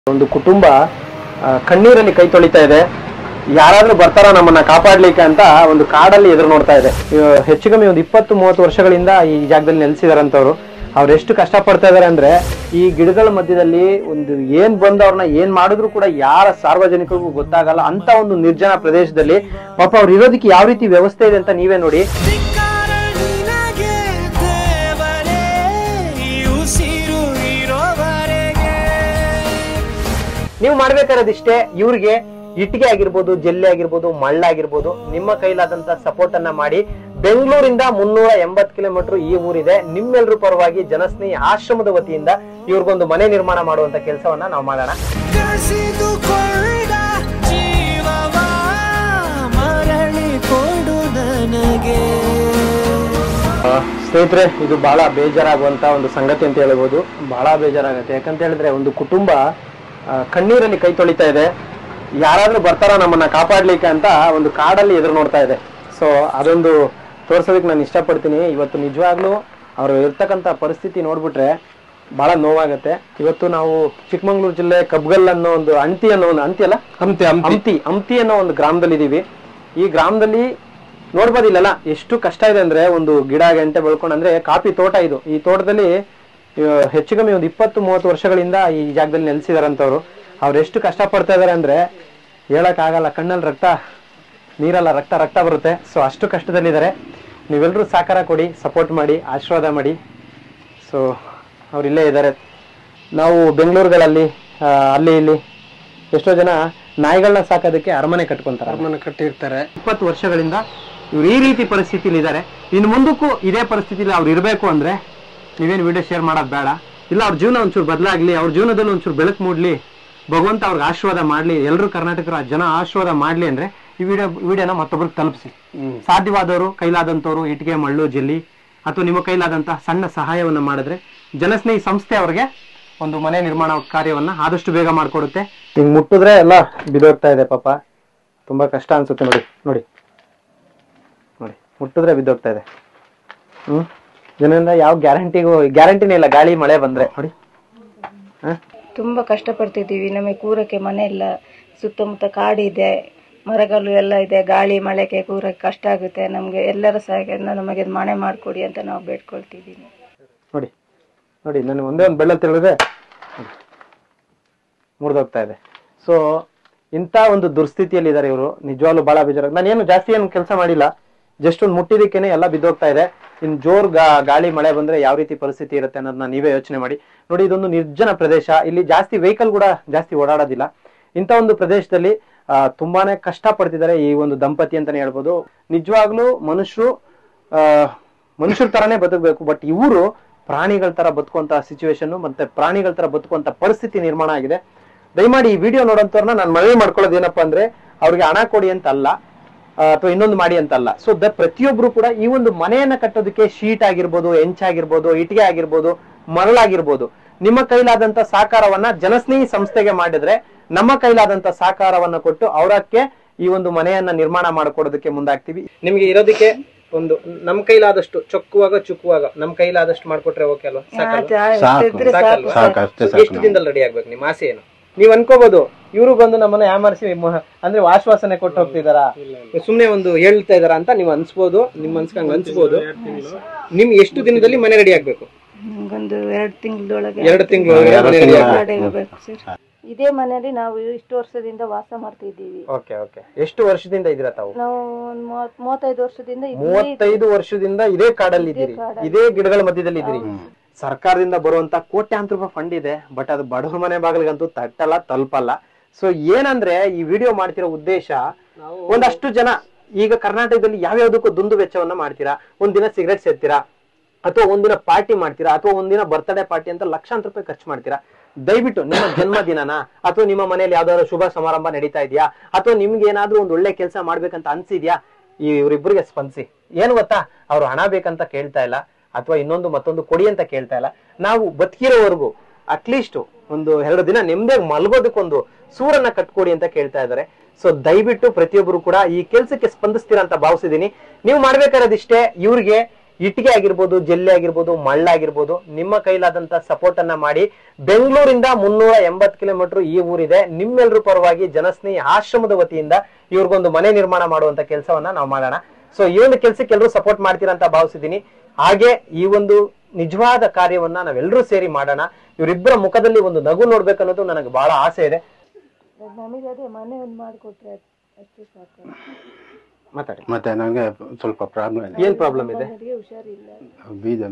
ಒಂದು ಕುಟುಂಬ ಕಣ್ಣೀರಲ್ಲಿ ಕೈ ತೊಳಿತಾ ಇದೆ. ಯಾರಾದ್ರೂ ಬರ್ತಾರ ನಮ್ಮನ್ನ ಕಾಪಾಡ್ಲಿಕ್ಕೆ ಅಂತ ಒಂದು ಕಾಡಲ್ಲಿ ಎದುರು ನೋಡ್ತಾ ಇದೆ. ಹೆಚ್ಚು ಕಮ್ಮಿ ಒಂದು 20-30 ವರ್ಷಗಳಿಂದ ಈ ಜಾಗದಲ್ಲಿ ನೆಲೆಸಿದಾರಂತವ್ರು. ಅವ್ರು ಎಷ್ಟು ಕಷ್ಟ ಪಡ್ತಾ ಇದಾರೆ ಅಂದ್ರೆ ಈ ಗಿಡಗಳ ಮಧ್ಯದಲ್ಲಿ ಒಂದು ಏನ್ ಬಂದು ಅವ್ರನ್ನ ಏನ್ ಮಾಡಿದ್ರು ಕೂಡ ಯಾರ ಸಾರ್ವಜನಿಕರಿಗೂ ಗೊತ್ತಾಗಲ್ಲ ಅಂತ ಒಂದು ನಿರ್ಜನ ಪ್ರದೇಶದಲ್ಲಿ ಪಾಪ ಅವ್ರು ಇರೋದಕ್ಕೆ ಯಾವ ರೀತಿ ವ್ಯವಸ್ಥೆ ಇದೆ ಅಂತ ನೀವೇ ನೋಡಿ. ನೀವು ಮಾಡ್ಬೇಕಾಗಿರೋದಿಷ್ಟೇ, ಇವ್ರಿಗೆ ಇಟ್ಟಿಗೆ ಆಗಿರ್ಬೋದು, ಜಲ್ಲಿ ಆಗಿರ್ಬೋದು, ಮಳ್ಳಾಗಿರ್ಬೋದು, ನಿಮ್ಮ ಕೈಲಾದಂತ ಸಪೋರ್ಟ್ ಅನ್ನ ಮಾಡಿ. ಬೆಂಗಳೂರಿಂದ 380 ಕಿಲೋಮೀಟರ್ ಈ ಊರಿದೆ. ನಿಮ್ಮೆಲ್ಲರೂ ಪರವಾಗಿ ಜನಸ್ನೇಹಿ ಆಶ್ರಮದ ವತಿಯಿಂದ ಇವ್ರಿಗೊಂದು ಮನೆ ನಿರ್ಮಾಣ ಮಾಡುವಂತ ಕೆಲಸವನ್ನ ನಾವು ಮಾಡೋಣ. ಸ್ನೇಹಿತರೆ, ಇದು ಬಹಳ ಬೇಜಾರಾಗುವಂತ ಒಂದು ಸಂಗತಿ ಅಂತ ಹೇಳ್ಬೋದು. ಬಹಳ ಬೇಜಾರಾಗುತ್ತೆ. ಯಾಕಂತ ಹೇಳಿದ್ರೆ ಒಂದು ಕುಟುಂಬ ಕಣ್ಣೀರಲ್ಲಿ ಕೈ ತೊಳಿತಾ ಇದೆ. ಯಾರಾದ್ರೂ ಬರ್ತಾರ ನಮ್ಮನ್ನ ಕಾಪಾಡ್ಲಿಕ್ಕೆ ಅಂತ ಒಂದು ಕಾಡಲ್ಲಿ ಎದುರು ನೋಡ್ತಾ ಇದೆ. ಸೊ ಅದೊಂದು ತೋರ್ಸೋದಕ್ಕೆ ನಾನು ಇಷ್ಟಪಡ್ತೀನಿ. ಇವತ್ತು ನಿಜವಾಗ್ಲೂ ಅವ್ರು ಇರ್ತಕ್ಕಂಥ ಪರಿಸ್ಥಿತಿ ನೋಡ್ಬಿಟ್ರೆ ಬಹಳ ನೋವಾಗತ್ತೆ. ಇವತ್ತು ನಾವು ಚಿಕ್ಕಮಂಗ್ಳೂರು ಜಿಲ್ಲೆ ಕಬ್ಗಲ್ ಅನ್ನೋ ಒಂದು ಹಂತಿ ಅನ್ನೋ ಒಂದು ಗ್ರಾಮದಲ್ಲಿ ಇದೀವಿ. ಈ ಗ್ರಾಮದಲ್ಲಿ ನೋಡ್ಬೋದಿಲ್ಲ ಎಷ್ಟು ಕಷ್ಟ ಇದೆ ಅಂದ್ರೆ, ಒಂದು ಗಿಡ ಗಂಟೆ ಬೆಳ್ಕೊಂಡು ಅಂದ್ರೆ ಕಾಫಿ ತೋಟ ಇದು. ಈ ತೋಟದಲ್ಲಿ ಹೆಚ್ಚು ಕಮ್ಮಿ ಒಂದು 20-30 ವರ್ಷಗಳಿಂದ ಈ ಜಾಗದಲ್ಲಿ ನೆಲೆಸಿದಾರಂತವ್ರು. ಅವ್ರು ಎಷ್ಟು ಕಷ್ಟ ಪಡ್ತಾ ಇದಾರೆ ಅಂದ್ರೆ ಹೇಳಕ್ ಆಗಲ್ಲ. ಕಣ್ಣಲ್ಲಿ ನೀರಲ್ಲ ರಕ್ತ ಬರುತ್ತೆ. ಸೊ ಅಷ್ಟು ಕಷ್ಟದಲ್ಲಿದ್ದಾರೆ. ನೀವೆಲ್ಲರೂ ಸಹಕಾರ ಕೊಡಿ, ಸಪೋರ್ಟ್ ಮಾಡಿ, ಆಶೀರ್ವಾದ ಮಾಡಿ. ಸೊ ಅವ್ರು ಇಲ್ಲೇ ಇದ್ದಾರೆ. ನಾವು ಬೆಂಗಳೂರುಗಳಲ್ಲಿ ಅಲ್ಲಿ ಇಲ್ಲಿ ಎಷ್ಟೋ ಜನ ನಾಯಿಗಳನ್ನ ಸಾಕೋದಕ್ಕೆ ಅರಮನೆ ಕಟ್ಟಿರ್ತಾರೆ. 20 ವರ್ಷಗಳಿಂದ ಇವ್ರು ಈ ರೀತಿ ಪರಿಸ್ಥಿತಿಲಿ ಇದ್ದಾರೆ. ಇನ್ನು ಮುಂದಕ್ಕೂ ಇದೇ ಪರಿಸ್ಥಿತಿಲಿ ಅವ್ರು ಇರಬೇಕು ಅಂದ್ರೆ ನೀವೇನು ವಿಡಿಯೋ ಶೇರ್ ಮಾಡೋದು ಬೇಡ. ಇಲ್ಲ ಅವ್ರ ಜೀವನ ಒಂಚೂರು ಬದಲಾಗ್ಲಿ, ಅವ್ರ ಜೀವನದಲ್ಲಿ ಒಂಚೂರು ಬೆಳಕು ಮೂಡ್ಲಿ, ಭಗವಂತ ಅವ್ರಿಗೆ ಆಶೀರ್ವಾದ ಮಾಡ್ಲಿ, ಎಲ್ಲರೂ ಕರ್ನಾಟಕರ ಜನ ಆಶೀರ್ವಾದ ಮಾಡ್ಲಿ ಅಂದ್ರೆ ಈ ವಿಡಿಯೋನ ಮತ್ತೊಬ್ರಿಗೆ ತಲುಪಿಸಿ. ಸಾಧ್ಯವಾದವರು, ಕೈಲಾದಂತವ್ರು ಇಟ್ಟಿಗೆ, ಮಳ್ಳು, ಜಲ್ಲಿ ಅಥವಾ ನಿಮ್ಮ ಕೈಲಾದಂತ ಸಣ್ಣ ಸಹಾಯವನ್ನ ಮಾಡಿದ್ರೆ ಜನಸ್ನೇಹಿ ಸಂಸ್ಥೆ ಅವ್ರಿಗೆ ಒಂದು ಮನೆ ನಿರ್ಮಾಣ ಕಾರ್ಯವನ್ನ ಆದಷ್ಟು ಬೇಗ ಮಾಡ್ಕೊಡುತ್ತೆ. ಹಿಂಗ್ ಮುಟ್ಟಿದ್ರೆ ಎಲ್ಲ ಬಿದ್ದೋಗ್ತಾ ಇದೆ ಪಾಪ. ತುಂಬಾ ಕಷ್ಟ ಅನ್ಸುತ್ತೆ. ನೋಡಿ ಮುಟ್ಟಿದ್ರೆ ಬಿದ್ದೋಗ್ತಾ ಇದೆ. ಜನರಿಂದ ಯಾವ ಗ್ಯಾರಂಟಿನೇ ಇಲ್ಲ. ಗಾಳಿ ಮಳೆ ಬಂದ್ರೆ ನೋಡಿ ತುಂಬಾ ಕಷ್ಟ ಪಡ್ತಿದ್ದೀವಿ. ನಮಗೆ ಕೂರಕ್ಕೆ ಮನೆ ಇಲ್ಲ, ಸುತ್ತಮುತ್ತ ಕಾಡಿದೆ, ಮರಗಳು ಎಲ್ಲ ಇದೆ. ಗಾಳಿ ಮಳೆಗೆ ಕೂರಕ್ಕೆ ಕಷ್ಟ ಆಗುತ್ತೆ. ನಮ್ಗೆ ಎಲ್ಲರ ಸಹಾಯದಿಂದ ನಮಗೆ ಮನೆ ಮಾಡ್ಕೊಡಿ ಅಂತ ನಾವು ಬೇಡ್ಕೊಳ್ತಿದ್ದೀನಿ. ನೋಡಿ ನನಗೆ ಒಂದೇ ಒಂದು ಬೆಳ್ಳ ತಿಳಿದ್ರೆ ಮುರಿದೋಗ್ತಾ ಇದೆ. ಸೊ ಇಂಥ ಒಂದು ದುರ್ಸ್ಥಿತಿಯಲ್ಲಿ ಇದ್ದಾರೆ ಇವರು. ನಿಜವಾಗ್ಲೂ ಬಹಳ ಬೇಜಾರು. ನಾನೇನು ಜಾಸ್ತಿ ಏನು ಕೆಲಸ ಮಾಡಿಲ್ಲ, ಜಸ್ಟ್ ಒಂದು ಮುಟ್ಟಿದಕ್ಕೇನೆ ಎಲ್ಲ ಬಿದ್ದೋಗ್ತಾ ಇದೆ. ಇನ್ ಜೋರ್ ಗಾಳಿ ಮಳೆ ಬಂದ್ರೆ ಯಾವ ರೀತಿ ಪರಿಸ್ಥಿತಿ ಇರುತ್ತೆ ಅನ್ನೋದನ್ನ ನೀವೇ ಯೋಚನೆ ಮಾಡಿ. ನೋಡಿ, ಇದೊಂದು ನಿರ್ಜನ ಪ್ರದೇಶ. ಇಲ್ಲಿ ಜಾಸ್ತಿ ವೆಹಿಕಲ್ ಕೂಡ ಜಾಸ್ತಿ ಓಡಾಡೋದಿಲ್ಲ. ಇಂಥ ಒಂದು ಪ್ರದೇಶದಲ್ಲಿ ತುಂಬಾನೇ ಕಷ್ಟ ಪಡ್ತಿದ್ದಾರೆ ಈ ಒಂದು ದಂಪತಿ ಅಂತಾನೆ ಹೇಳ್ಬೋದು. ನಿಜವಾಗ್ಲೂ ಮನುಷ್ಯರ ತರಾನೇ ಬದುಕಬೇಕು. ಬಟ್ ಇವರು ಪ್ರಾಣಿಗಳ ತರ ಬದುಕುವಂತ ಸಿಚುವೇಶನ್ ಮತ್ತೆ ಪ್ರಾಣಿಗಳ ತರ ಬದುಕುವಂತ ಪರಿಸ್ಥಿತಿ ನಿರ್ಮಾಣ ಆಗಿದೆ. ದಯಮಾಡಿ ಈ ವಿಡಿಯೋ ನೋಡೋಂಥವ್ರನ್ನ ನಾನು ಮನವಿ ಮಾಡ್ಕೊಳ್ಳೋದು ಏನಪ್ಪಾ ಅಂದ್ರೆ, ಅವ್ರಿಗೆ ಹಣ ಕೊಡಿ ಅಂತ ಅಲ್ಲ, ಅಥವಾ ಇನ್ನೊಂದು ಮಾಡಿ ಅಂತಲ್ಲ. ಸೊ ಪ್ರತಿಯೊಬ್ರು ಕೂಡ ಈ ಒಂದು ಮನೆಯನ್ನ ಕಟ್ಟೋದಕ್ಕೆ ಶೀಟ್ ಆಗಿರ್ಬೋದು, ಹೆಂಚಾಗಿರ್ಬೋದು, ಇಟ್ಟಿಗೆ ಆಗಿರ್ಬೋದು, ಮರಳಾಗಿರ್ಬೋದು, ನಿಮ್ಮ ಕೈಲಾದಂತ ಸಹಕಾರವನ್ನ ಜನಸ್ನೇಹಿ ಸಂಸ್ಥೆಗೆ ಮಾಡಿದ್ರೆ ನಮ್ಮ ಕೈಲಾದಂತ ಸಹಕಾರವನ್ನ ಕೊಟ್ಟು ಅವರಕ್ಕೆ ಈ ಒಂದು ಮನೆಯನ್ನ ನಿರ್ಮಾಣ ಮಾಡಿಕೊಡೋದಕ್ಕೆ ಮುಂದಾಗ್ತೀವಿ. ನಿಮ್ಗೆ ಇರೋದಕ್ಕೆ ಒಂದು ನಮ್ ಕೈಲಾದಷ್ಟು ಚುಕ್ಕುವಾಗ ನಮ್ ಕೈಲಾದಷ್ಟು ಮಾಡ್ಕೊಟ್ರೆ ಓಕೆ ಅಲ್ವಾ? ಎಷ್ಟು ದಿನದಲ್ಲಿ ರೆಡಿ ಆಗ್ಬೇಕು? ನಿಮ್ ಆಸೆ ಏನು? ನೀವ್ ಅನ್ಕೋಬಹುದು ಇವರು ಬಂದು ನಮ್ಮನ್ನ ಯಾಮರ್ಸಿ ಅಂದ್ರೆ ಆಶ್ವಾಸನೆ ಕೊಟ್ಟು ಹೋಗ್ತಿದಾರ, ಸುಮ್ನೆ ಒಂದು ಹೇಳ್ತಾ ಇದಾರ ಅಂತ ನೀವ್ ಅನ್ಸ್ಬೋದು. ನಿಮ್ ಅನ್ಸ್ಕಂಗ್ ಅನ್ಸ್ಬೋದು. ನಿಮ್ ಎಷ್ಟು ದಿನದಲ್ಲಿ ಮನೆ ರೆಡಿ ಆಗ್ಬೇಕು? ಒಂದು 2 ತಿಂಗಳೊಳಗೆ. 2 ತಿಂಗಳೊಳಗೆ ಇದೇ ಮನೆಯಲ್ಲಿ ನಾವು ಇಷ್ಟು ವರ್ಷದಿಂದ ವಾಸ ಮಾಡ್ತಿದ್ದೀವಿ. ಎಷ್ಟು ವರ್ಷದಿಂದ ಇದ್ದೀರಾ ತಾವು? ನಾವು 35 ವರ್ಷದಿಂದ 35 ವರ್ಷದಿಂದ ಇದೇ ಕಾಡಲ್ಲಿ ಇದ್ದೀರಿ, ಇದೇ ಗಿಡಗಳ ಮಧ್ಯದಲ್ಲಿ ಇದ್ದೀರಿ. ಸರ್ಕಾರದಿಂದ ಬರುವಂತ ಕೋಟ್ಯಾಂತರ ರೂಪಾಯಿ ಫಂಡ್ ಇದೆ. ಬಟ್ ಅದು ಬಡವರ ಮನೆ ಬಾಗಿಲಿಗಂತೂ ತಲುಪಲ್ಲ. ಸೊ ಏನಂದ್ರೆ ಈ ವಿಡಿಯೋ ಮಾಡ್ತಿರೋ ಉದ್ದೇಶ, ಒಂದಷ್ಟು ಜನ ಈಗ ಕರ್ನಾಟಕದಲ್ಲಿ ಯಾವ್ಯಾವ್ದಕ್ಕೂ ದುಂದು ವೆಚ್ಚವನ್ನ ಮಾಡ್ತೀರಾ. ಒಂದಿನ ಸಿಗರೇಟ್ ಸೇರ್ತೀರಾ, ಅಥವಾ ಒಂದಿನ ಪಾರ್ಟಿ ಮಾಡ್ತೀರಾ, ಅಥವಾ ಒಂದಿನ ಬರ್ತ್ಡೇ ಪಾರ್ಟಿ ಅಂತ ಲಕ್ಷಾಂತರ ರೂಪಾಯಿ ಖರ್ಚು ಮಾಡ್ತೀರಾ. ದಯವಿಟ್ಟು ನಿಮ್ಮ ಜನ್ಮದಿನನ ಅಥವಾ ನಿಮ್ಮ ಮನೆಯಲ್ಲಿ ಯಾವ್ದಾದ್ರು ಶುಭ ಸಮಾರಂಭ ನಡೀತಾ ಇದೆಯಾ, ಅಥವಾ ನಿಮ್ಗೆ ಏನಾದ್ರೂ ಒಂದು ಒಳ್ಳೆ ಕೆಲಸ ಮಾಡ್ಬೇಕಂತ ಅನ್ಸಿದ್ಯಾ, ಇವರಿಬ್ಬರಿಗೆ ಸ್ಪಂದಿಸಿ. ಏನು ಗೊತ್ತಾ, ಅವ್ರು ಹಣ ಬೇಕಂತ ಕೇಳ್ತಾ ಇಲ್ಲ, ಅಥವಾ ಮತ್ತೊಂದು ಕೊಡಿ ಅಂತ ಕೇಳ್ತಾ ಇಲ್ಲ. ನಾವು ಬದುಕಿರೋವರೆಗೂ ಅಟ್ಲೀಸ್ಟ್ ಒಂದು 2 ದಿನ ನೆಮ್ಮದಿಯಾಗಿ ಮಲ್ಗೋದಕ್ಕೊಂದು ಸೂರನ್ನ ಕಟ್ಕೊಡಿ ಅಂತ ಕೇಳ್ತಾ ಇದಾರೆ. ಸೊ ದಯವಿಟ್ಟು ಪ್ರತಿಯೊಬ್ಬರು ಕೂಡ ಈ ಕೆಲ್ಸಕ್ಕೆ ಸ್ಪಂದಿಸ್ತೀರಾ ಅಂತ ಭಾವಿಸಿದೀನಿ. ನೀವು ಮಾಡ್ಬೇಕಾಗಿರೋದಿಷ್ಟೇ, ಇವ್ರಿಗೆ ಇಟ್ಟಿಗೆ ಆಗಿರ್ಬೋದು, ಜಲ್ಲಿ ಆಗಿರ್ಬೋದು, ಮಳ್ಳಾಗಿರ್ಬೋದು, ನಿಮ್ಮ ಕೈಲಾದಂತ ಸಪೋರ್ಟ್ ಅನ್ನ ಮಾಡಿ. ಬೆಂಗಳೂರಿಂದ 380 ಕಿಲೋಮೀಟರ್ ಈ ಊರಿದೆ. ನಿಮ್ಮೆಲ್ಲರೂ ಪರವಾಗಿ ಜನಸ್ನೇಹಿ ಆಶ್ರಮದ ವತಿಯಿಂದ ಇವ್ರಿಗೊಂದು ಮನೆ ನಿರ್ಮಾಣ ಮಾಡುವಂತ ಕೆಲಸವನ್ನ ನಾವು ಮಾಡೋಣ. ಸೊ ಈ ಒಂದು ಕೆಲಸಕ್ಕೆ ಎಲ್ಲರೂ ಸಪೋರ್ಟ್ ಮಾಡ್ತೀರಾ ಅಂತ ಭಾವಿಸಿದೀನಿ. ಹಾಗೆ ಈ ಒಂದು ನಿಜವಾದ ಕಾರ್ಯವನ್ನ ನಾವೆಲ್ಲರೂ ಸೇರಿ ಮಾಡೋಣ. ಇವರಿಬ್ಬರ ಮುಖದಲ್ಲಿ ಒಂದು ನಗು ನೋಡ್ಬೇಕನ್ನೋದು ನನಗೆ ಬಹಳ ಆಸೆ ಇದೆ. ನಮಗೆ ಅದೇ ಮನೆ ಒಂದು ಮಾಡಿಕೊಟ್ರೆ ಅಷ್ಟೇ ಸಾಕು. ಮಾತಾಡಿ. ಮತ್ತೆ ನಂಗೆ ಸ್ವಲ್ಪ ಪ್ರಾಬ್ಲಮ್ ಇದೆ. ಏನ್ ಪ್ರಾಬ್ಲಮ್ ಇದೆ? ಹುಷಾರಿಲ್ಲ, ಬೀಜ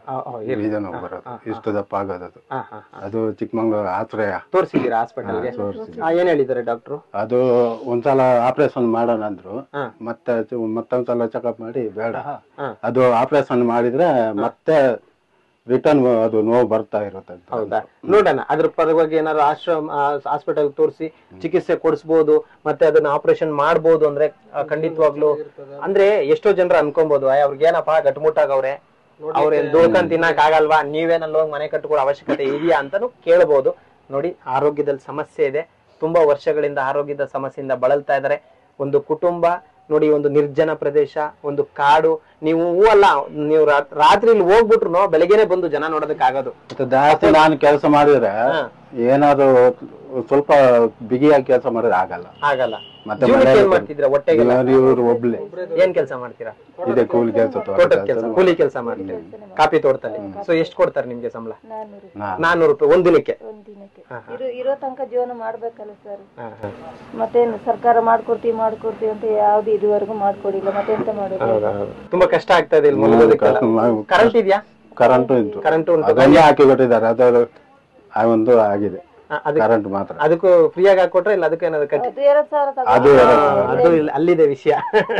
ನೋವು ಬರೋದು, ಇಷ್ಟು ದಪ್ಪ ಆಗೋದು. ಅದು ಚಿಕ್ಕಮಂಗ್ಳೂರು ಆಶ್ರಯ ತೋರಿಸಿದ್ದೀರಾ ಹಾಸ್ಪಿಟಲ್ಗೆ? ಏನ್ ಹೇಳಿದ್ದಾರೆ ಡಾಕ್ಟ್ರು? ಅದು ಒಂದ್ಸಲ ಆಪರೇಷನ್ ಮಾಡೋಣ ಅಂದ್ರು. ಮತ್ತೊಂದ್ಸಲ ಚೆಕಪ್ ಮಾಡಿ ಬೇಡ, ಅದು ಆಪರೇಷನ್ ಮಾಡಿದ್ರೆ ಮತ್ತೆ ರಿಟರ್ನ್ ಅದು ನೋವು ಬರ್ತಾ ಇರುತ್ತೆ. ಹೌದಾ? ನೋಡೋಣ, ಅದ್ರ ಪರವಾಗಿ ಏನಾದ್ರು ಹಾಸ್ಪಿಟಲ್ ತೋರಿಸಿ ಚಿಕಿತ್ಸೆ ಕೊಡಿಸಬಹುದು, ಮತ್ತೆ ಅದನ್ನ ಆಪರೇಷನ್ ಮಾಡಬಹುದು ಅಂದ್ರೆ ಖಂಡಿತವಾಗ್ಲು. ಅಂದ್ರೆ ಎಷ್ಟೋ ಜನರು ಅನ್ಕೊಬಹುದು, ಅವ್ರಿಗೆ ಏನಪ್ಪಾ ಗಟ್ಮುಟ್ಟಾಗವ್ರೆ, ಅವ್ರೇನ್ ದುಡ್ಕೊಂಡ್ ತಿನ್ನಕ್ ಆಗಲ್ವಾ, ನೀವೇನಲ್ಲಿ ಹೋಗಿ ಮನೆ ಕಟ್ಕೊಳ್ಳೋ ಅವಶ್ಯಕತೆ ಇದೆಯಾ ಅಂತಾನು ಕೇಳಬಹುದು. ನೋಡಿ, ಆರೋಗ್ಯದಲ್ಲಿ ಸಮಸ್ಯೆ ಇದೆ, ತುಂಬಾ ವರ್ಷಗಳಿಂದ ಆರೋಗ್ಯದ ಸಮಸ್ಯೆಯಿಂದ ಬಳಲ್ತಾ ಇದಾರೆ. ಒಂದು ಕುಟುಂಬ ನೋಡಿ, ಒಂದು ನಿರ್ಜನ ಪ್ರದೇಶ, ಒಂದು ಕಾಡು. ನೀವು ಅಲ್ಲ, ನೀವು ರಾತ್ರಿ ಹೋಗ್ಬಿಟ್ರು ಬೆಳಗ್ಗೆನೆ ಬಂದು ಜನ ನೋಡೋದಕ್ಕೆ ಆಗೋದು. ಜಾಸ್ತಿ ನಾನು ಕೆಲಸ ಮಾಡಿದ್ರೆ ಏನಾದ್ರು ಸ್ವಲ್ಪ ಬಿಗಿಯಾಗಿ ಕೆಲಸ ಮಾಡಿದ್ರೆ ಆಗಲ್ಲ. ಮತ್ತೆ ಏನ್ ಮಾಡ್ತಿದ್ರ? ಹೊಟ್ಟೆಗೆ ಇವ್ರು ಒಬ್ಳೆ ಏನ್ ಕೆಲಸ ಮಾಡ್ತೀರಾ? ಇದೆ ಕೂಲಿ ಕೆಲಸ, ತೋಟದ ಕೆಲಸ, ಕೂಲಿ ಕೆಲಸ ಮಾಡ್ತೀರಾ ಕಾಫಿ ತೋಟದಲ್ಲಿ. ಸೊ ಎಷ್ಟು ಕೊಡ್ತಾರೆ ನಿಮ್ಗೆ ಸಂಬಳ? 400 ರೂಪಾಯಿ ಒಂದ್ ದಿನಕ್ಕೆ. ಇರೋ ತನಕ ಜೀವನ ಮಾಡ್ಬೇಕಲ್ಲ ಸರ್. ಮತ್ತೇನು ಸರ್ಕಾರ ಮಾಡ್ಕೊಡ್ತೀವಿ ಅಂತ ಯಾವ್ದು ಇದುವರೆಗೂ ಮಾಡ್ಕೊಡಿಲ್ಲ. ಮತ್ತೆಂತ ಮಾಡೋದು? ತುಂಬಾ ಕಷ್ಟ ಆಗ್ತಾ ಇದೆ. ಕರೆಂಟ್ ಇದೆಯಾ? ಕರೆಂಟು ಇತ್ತು, ಕರೆಂಟ್ ಅದನ್ನೇ ಹಾಕಿ ಕೊಟ್ಟಿದ್ದಾರೆ. ಅದು ಒಂದು ಆಗಿದೆ, ಕರೆಂಟ್ ಮಾತ್ರ. ಅದಕ್ಕೂ ಫ್ರೀ ಆಗಿ ಹಾಕೊಟ್ರೆ ಇಲ್ಲ ಅದಕ್ಕೆ ಏನಾದ್ರು ಕಟ್ಟಿ? ಅದು ಅಲ್ಲಿದೆ ವಿಷಯ.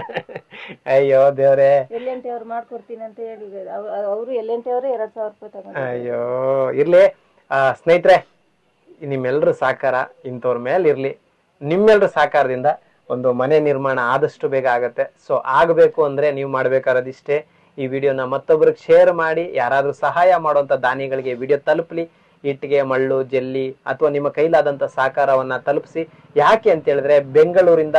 ಅಯ್ಯೋ ದೇವ್ರೆ, LNT ಅವ್ರು ಮಾಡ್ಕೊಡ್ತೀನಿ ಅಂತ ಹೇಳಿದ್ರು. ಅವರು LNT ಅವರು 2000 ರೂಪಾಯಿ ತಗೊಂಡು. ಅಯ್ಯೋ ಇರ್ಲಿ ಸ್ನೇಹಿತರೆ, ನಿಮ್ಮೆಲ್ಲರ ಸಹಕಾರ ಇಂಥವ್ರ ಮೇಲೆ ಇರ್ಲಿ. ನಿಮ್ಮೆಲ್ಲರ ಸಹಕಾರದಿಂದ ಒಂದು ಮನೆ ನಿರ್ಮಾಣ ಆದಷ್ಟು ಬೇಗ ಆಗತ್ತೆ. ಸೊ ಆಗಬೇಕು ಅಂದ್ರೆ ನೀವು ಮಾಡ್ಬೇಕಾರದಿಷ್ಟೇ, ಈ ವಿಡಿಯೋನ ಮತ್ತೊಬ್ಬರಿಗೆ ಶೇರ್ ಮಾಡಿ. ಯಾರಾದ್ರೂ ಸಹಾಯ ಮಾಡುವಂತ ದಾನಿಗಳಿಗೆ ವಿಡಿಯೋ ತಲುಪಲಿ. ಇಟ್ಟಿಗೆ, ಮಳ್ಳು, ಜಲ್ಲಿ ಅಥವಾ ನಿಮ್ಮ ಕೈಲಾದಂತ ಸಹಕಾರವನ್ನ ತಲುಪಿಸಿ. ಯಾಕೆ ಅಂತ ಹೇಳಿದ್ರೆ, ಬೆಂಗಳೂರಿಂದ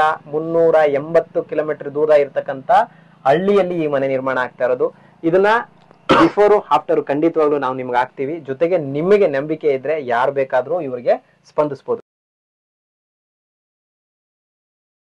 380 ಕಿಲೋಮೀಟರ್ ದೂರ ಇರ್ತಕ್ಕಂತ ಹಳ್ಳಿಯಲ್ಲಿ ಈ ಮನೆ ನಿರ್ಮಾಣ ಆಗ್ತಾ ಇರೋದು. ಇದನ್ನ ಬಿಫೋರ್ ಆಫ್ಟರ್ ಖಂಡಿತವಾಗ್ಲೂ ನಾವು ನಿಮ್ಗೆ ಹಾಕ್ತಿವಿ. ಜೊತೆಗೆ ನಿಮಗೆ ನಂಬಿಕೆ ಇದ್ರೆ ಯಾರು ಬೇಕಾದ್ರೂ ಇವರಿಗೆ ಸ್ಪಂದಿಸಬಹುದು.